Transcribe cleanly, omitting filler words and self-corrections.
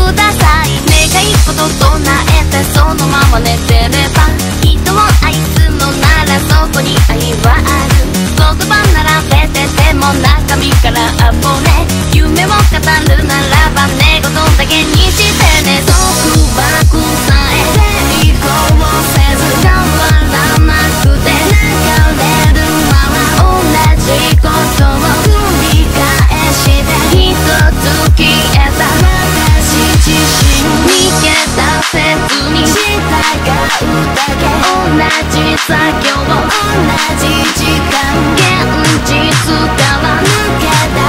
ください。願い事唱えてそのまま寝てれば、人を愛すのならそこに愛はある。言葉並べてても中身からあぼね、夢を語るならば寝言だけにしてね。束縛さえ抵抗せず変わらなくて、流れるまま同じことを繰り返して一つ消えた私自身、逃げ出せずに従うだけ、同じ作業同じ時間、現実から抜け出